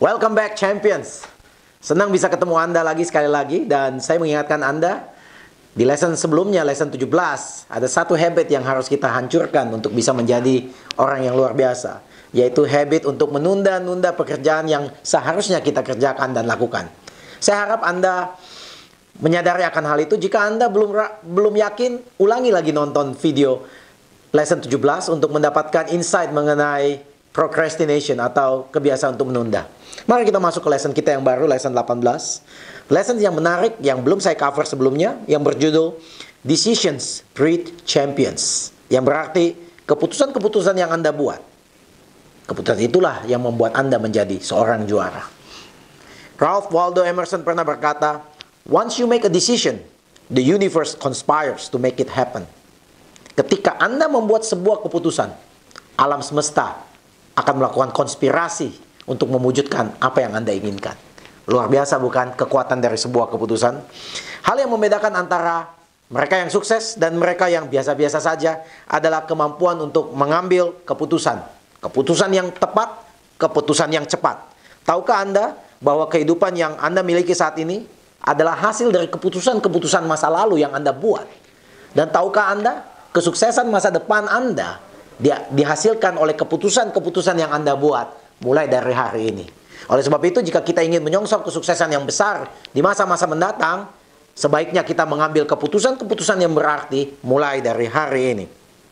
Welcome back champions. Senang bisa ketemu Anda lagi sekali lagi. Dan saya mengingatkan Anda, di lesson sebelumnya, lesson 17, ada satu habit yang harus kita hancurkan untuk bisa menjadi orang yang luar biasa, yaitu habit untuk menunda-nunda pekerjaan yang seharusnya kita kerjakan dan lakukan. Saya harap Anda menyadari akan hal itu. Jika Anda belum yakin, ulangi lagi nonton video lesson 17 untuk mendapatkan insight mengenai procrastination atau kebiasaan untuk menunda. Mari kita masuk ke lesson kita yang baru, lesson 18. Lesson yang menarik, yang belum saya cover sebelumnya, yang berjudul Decisions Breed Champions. Yang berarti keputusan-keputusan yang Anda buat, keputusan itulah yang membuat Anda menjadi seorang juara. Ralph Waldo Emerson pernah berkata, once you make a decision, the universe conspires to make it happen. Ketika Anda membuat sebuah keputusan, alam semesta akan melakukan konspirasi untuk mewujudkan apa yang Anda inginkan. Luar biasa bukan kekuatan dari sebuah keputusan? Hal yang membedakan antara mereka yang sukses dan mereka yang biasa-biasa saja adalah kemampuan untuk mengambil keputusan. Keputusan yang tepat, keputusan yang cepat. Tahukah Anda bahwa kehidupan yang Anda miliki saat ini adalah hasil dari keputusan-keputusan masa lalu yang Anda buat? Dan tahukah Anda, kesuksesan masa depan Anda dihasilkan oleh keputusan-keputusan yang Anda buat mulai dari hari ini. Oleh sebab itu, jika kita ingin menyongsong kesuksesan yang besar di masa-masa mendatang, sebaiknya kita mengambil keputusan-keputusan yang berarti mulai dari hari ini.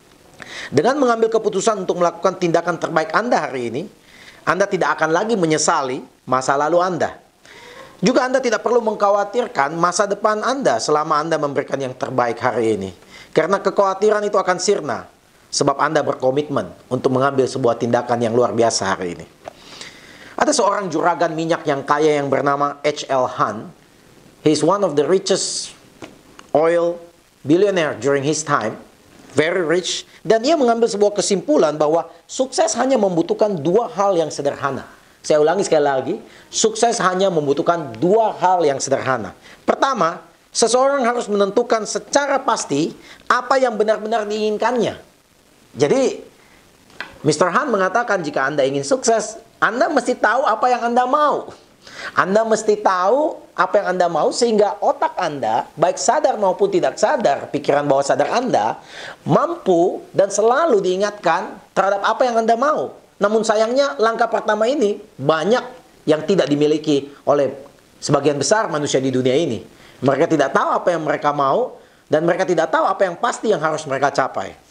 Dengan mengambil keputusan untuk melakukan tindakan terbaik Anda hari ini, Anda tidak akan lagi menyesali masa lalu Anda. Juga Anda tidak perlu mengkhawatirkan masa depan Anda selama Anda memberikan yang terbaik hari ini. Karena kekhawatiran itu akan sirna, sebab Anda berkomitmen untuk mengambil sebuah tindakan yang luar biasa hari ini. Ada seorang juragan minyak yang kaya yang bernama H.L. Hunt. He is one of the richest oil billionaire during his time. Very rich. Dan ia mengambil sebuah kesimpulan bahwa sukses hanya membutuhkan dua hal yang sederhana. Saya ulangi sekali lagi. Sukses hanya membutuhkan dua hal yang sederhana. Pertama, seseorang harus menentukan secara pasti apa yang benar-benar diinginkannya. Jadi, Mr. Han mengatakan jika Anda ingin sukses, Anda mesti tahu apa yang Anda mau. Anda mesti tahu apa yang Anda mau sehingga otak Anda, baik sadar maupun tidak sadar, pikiran bawah sadar Anda, mampu dan selalu diingatkan terhadap apa yang Anda mau. Namun sayangnya langkah pertama ini banyak yang tidak dimiliki oleh sebagian besar manusia di dunia ini. Mereka tidak tahu apa yang mereka mau dan mereka tidak tahu apa yang pasti yang harus mereka capai.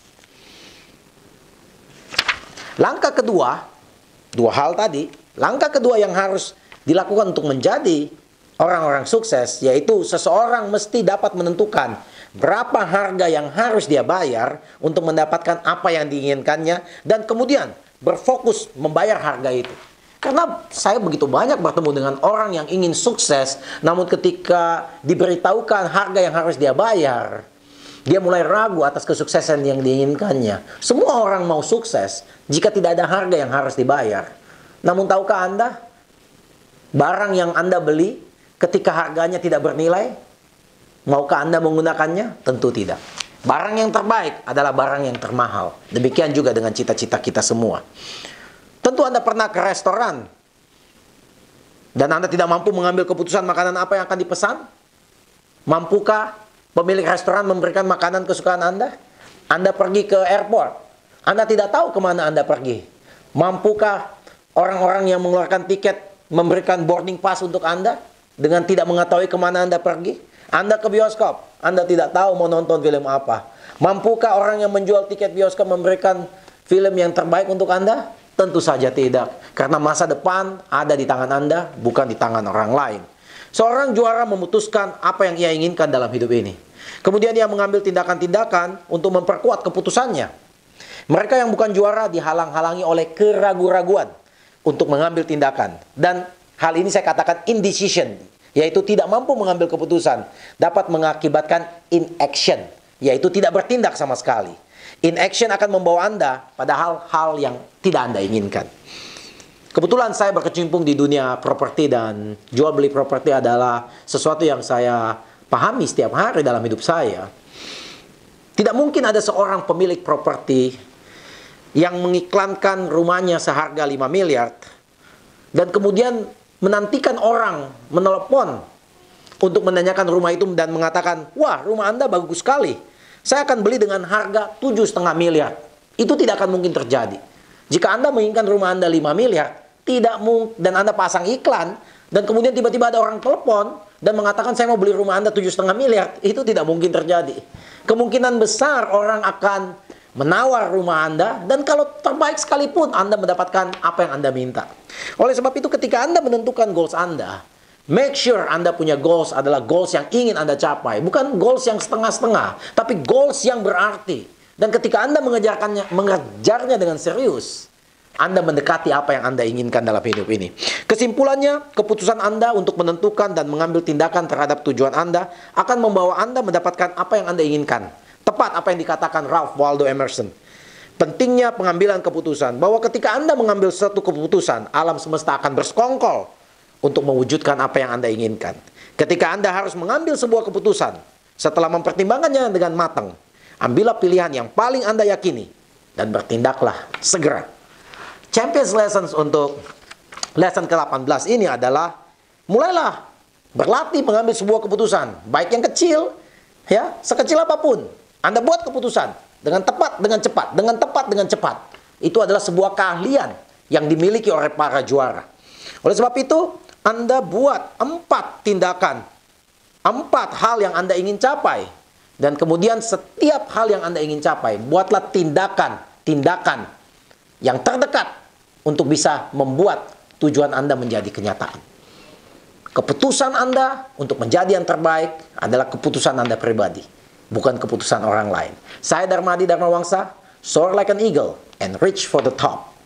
Langkah kedua, dua hal tadi, langkah kedua yang harus dilakukan untuk menjadi orang-orang sukses, yaitu seseorang mesti dapat menentukan berapa harga yang harus dia bayar untuk mendapatkan apa yang diinginkannya, dan kemudian berfokus membayar harga itu. Karena saya begitu banyak bertemu dengan orang yang ingin sukses, namun ketika diberitahukan harga yang harus dia bayar, dia mulai ragu atas kesuksesan yang diinginkannya. Semua orang mau sukses jika tidak ada harga yang harus dibayar. Namun tahukah Anda, barang yang Anda beli ketika harganya tidak bernilai, maukah Anda menggunakannya? Tentu tidak. Barang yang terbaik adalah barang yang termahal. Demikian juga dengan cita-cita kita semua. Tentu Anda pernah ke restoran dan Anda tidak mampu mengambil keputusan makanan apa yang akan dipesan? Mampukah pemilik restoran memberikan makanan kesukaan Anda? Anda pergi ke airport, Anda tidak tahu kemana Anda pergi. Mampukah orang-orang yang mengeluarkan tiket memberikan boarding pass untuk Anda dengan tidak mengetahui kemana Anda pergi? Anda ke bioskop, Anda tidak tahu mau nonton film apa. Mampukah orang yang menjual tiket bioskop memberikan film yang terbaik untuk Anda? Tentu saja tidak. Karena masa depan ada di tangan Anda, bukan di tangan orang lain. Seorang juara memutuskan apa yang ia inginkan dalam hidup ini. Kemudian ia mengambil tindakan-tindakan untuk memperkuat keputusannya. Mereka yang bukan juara dihalang-halangi oleh keraguan-raguan untuk mengambil tindakan. Dan hal ini saya katakan indecision, yaitu tidak mampu mengambil keputusan, dapat mengakibatkan inaction, yaitu tidak bertindak sama sekali. Inaction akan membawa Anda pada hal-hal yang tidak Anda inginkan. Kebetulan saya berkecimpung di dunia properti dan jual beli properti adalah sesuatu yang saya pahami setiap hari dalam hidup saya. Tidak mungkin ada seorang pemilik properti yang mengiklankan rumahnya seharga 5 miliar dan kemudian menantikan orang menelepon untuk menanyakan rumah itu dan mengatakan, wah, rumah Anda bagus sekali, saya akan beli dengan harga 7,5 miliar. Itu tidak akan mungkin terjadi. Jika Anda menginginkan rumah Anda 5 miliar, tidak mungkin, dan Anda pasang iklan, dan kemudian tiba-tiba ada orang telepon dan mengatakan saya mau beli rumah Anda 7,5 miliar, itu tidak mungkin terjadi. Kemungkinan besar orang akan menawar rumah Anda, dan kalau terbaik sekalipun Anda mendapatkan apa yang Anda minta. Oleh sebab itu, ketika Anda menentukan goals Anda, make sure Anda punya goals adalah goals yang ingin Anda capai, bukan goals yang setengah-setengah, tapi goals yang berarti. Dan ketika Anda mengejarnya dengan serius, Anda mendekati apa yang Anda inginkan dalam hidup ini. Kesimpulannya, keputusan Anda untuk menentukan dan mengambil tindakan terhadap tujuan Anda akan membawa Anda mendapatkan apa yang Anda inginkan. Tepat apa yang dikatakan Ralph Waldo Emerson. Pentingnya pengambilan keputusan, bahwa ketika Anda mengambil suatu keputusan, alam semesta akan bersekongkol untuk mewujudkan apa yang Anda inginkan. Ketika Anda harus mengambil sebuah keputusan, setelah mempertimbangkannya dengan matang, ambillah pilihan yang paling Anda yakini dan bertindaklah segera. Champions Lessons untuk lesson ke-18 ini adalah, mulailah berlatih mengambil sebuah keputusan, baik yang kecil, ya, sekecil apapun. Anda buat keputusan dengan tepat, dengan cepat, dengan tepat, dengan cepat. Itu adalah sebuah keahlian yang dimiliki oleh para juara. Oleh sebab itu, Anda buat 4 tindakan, 4 hal yang Anda ingin capai. Dan kemudian setiap hal yang Anda ingin capai, buatlah tindakan yang terdekat untuk bisa membuat tujuan Anda menjadi kenyataan. Keputusan Anda untuk menjadi yang terbaik adalah keputusan Anda pribadi, bukan keputusan orang lain. Saya Darmadi Dharma Wangsa, soar like an eagle and reach for the top.